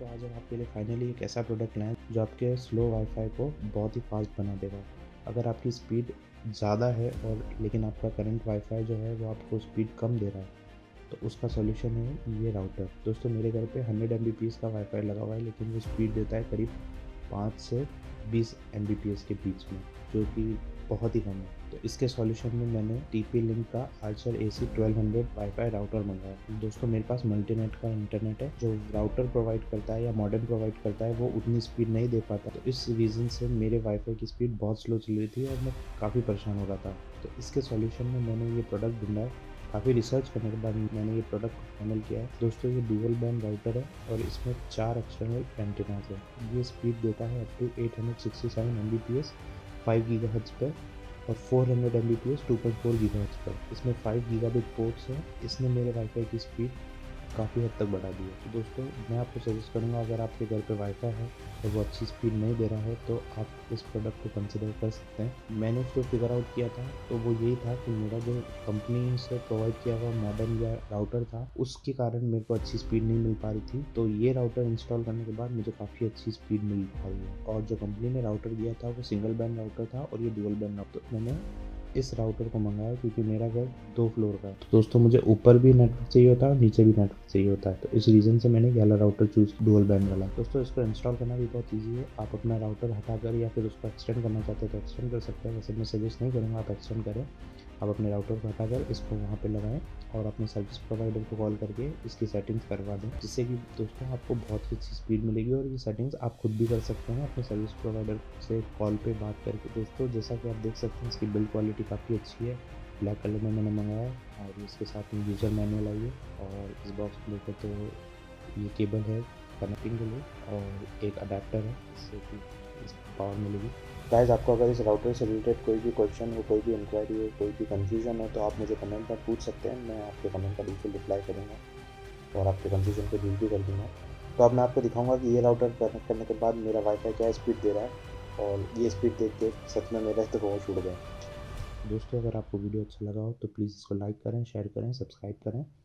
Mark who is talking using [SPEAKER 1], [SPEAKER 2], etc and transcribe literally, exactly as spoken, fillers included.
[SPEAKER 1] दोस्तों आज हम आपके लिए फाइनली एक ऐसा प्रोडक्ट लाएं जो आपके स्लो वाईफाई को बहुत ही फास्ट बना देगा। अगर आपकी स्पीड ज़्यादा है और लेकिन आपका करंट वाईफाई जो है वो आपको स्पीड कम दे रहा है तो उसका सॉल्यूशन है ये राउटर। दोस्तों मेरे घर पे hundred M B P S का वाईफाई लगा हुआ है लेकिन वो स्पीड देता है करीब पाँच से बीस एम बी पी एस के बीच में, जो कि बहुत ही कम है। तो इसके सॉल्यूशन में मैंने टी पी लिंक का Archer A C twelve hundred wifi router मंगाया। दोस्तों मेरे पास मल्टीनेट का इंटरनेट है, जो राउटर प्रोवाइड करता है या मॉडेम प्रोवाइड करता है वो उतनी स्पीड नहीं दे पाता, तो इस रीज़न से मेरे वाईफाई की स्पीड बहुत स्लो चल रही थी और मैं काफ़ी परेशान हो रहा था। तो इसके सॉल्यूशन में मैंने ये प्रोडक्ट ढूंढा है। काफ़ी रिसर्च करने के बाद मैंने ये प्रोडक्ट को फाइनल किया है। दोस्तों ये डुअल बैंड राउटर है और इसमें चार एक्सटर्नल एंटीनास है। ये स्पीड देता है up to eight hundred sixty seven M B P S five gigahertz पर और four hundred M B P S two point four gigahertz पर। इसमें फाइव गीगाबिट पोर्ट्स हैं। इसने मेरे वाईफाई की स्पीड काफ़ी हद तक बढ़ा दी है। तो दोस्तों मैं आपको सजेस्ट करूँगा, अगर आपके घर पे वाईफाई है और वो अच्छी स्पीड नहीं दे रहा है तो आप इस प्रोडक्ट को कंसिडर कर सकते हैं। मैंने उसको फिगर आउट किया था तो वो यही था कि मेरा जो कंपनी से प्रोवाइड किया हुआ मॉडेम या राउटर था उसके कारण मेरे को अच्छी स्पीड नहीं मिल पा रही थी। तो ये राउटर इंस्टॉल करने के बाद मुझे काफ़ी अच्छी स्पीड मिल पाई है। और जो कंपनी ने राउटर दिया था वो सिंगल बैंड राउटर था और ये डुअल बैंड राउटर। मैंने इस राउटर को मंगाया क्योंकि मेरा घर दो फ्लोर का है। तो दोस्तों मुझे ऊपर भी नेटवर्क चाहिए होता है और नीचे भी नेटवर्क चाहिए होता है, तो इस रीज़न से मैंने ये वाला राउटर चूज़ डुअल बैंड वाला। दोस्तों इसको इंस्टॉल करना भी बहुत ईजी है। आप अपना राउटर हटाकर या फिर उसको एक्सटेंड करना चाहते हैं तो एक्सटेंड कर सकते हैं। वैसे मैं सजेस्ट नहीं करूँगा आप एक्सटेंड करें। आप अपने राउटर को हटाकर इसको वहाँ पे लगाएं और अपने सर्विस प्रोवाइडर को कॉल करके इसकी सेटिंग्स करवा दें, जिससे कि दोस्तों आपको बहुत ही अच्छी स्पीड मिलेगी। और ये सेटिंग्स आप खुद भी कर सकते हैं अपने सर्विस प्रोवाइडर से कॉल पे बात करके। दोस्तों जैसा कि आप देख सकते हैं इसकी बिल्ड क्वालिटी काफ़ी अच्छी है। ब्लैक कलर में मैंने मंगाया और इसके साथ में यूज़र मैनुअल आई है। और इस बॉक्स में लेकर तो ये केबल है कनेक्टिंग के लिए और एक अडेप्टर है जिससे कि इसको पावर मिलेगी। गाइस आपको अगर इस राउटर से रिलेटेड कोई भी क्वेश्चन हो, कोई भी इंक्वायरी हो, कोई भी कंफ्यूजन हो तो आप मुझे कमेंट में पूछ सकते हैं। मैं आपके कमेंट का बिल्कुल रिप्लाई करूँगा और आपके कंफ्यूजन को दूर भी कर दूँगा। तो अब मैं आपको दिखाऊंगा कि ये राउटर कनेक्ट करने के बाद मेरा वाईफाई क्या स्पीड दे रहा है। और ये स्पीड देख के सच में मेरा तो होश उड़ गया। दोस्तों अगर आपको वीडियो अच्छा लगा हो तो प्लीज़ इसको लाइक करें, शेयर करें, सब्सक्राइब करें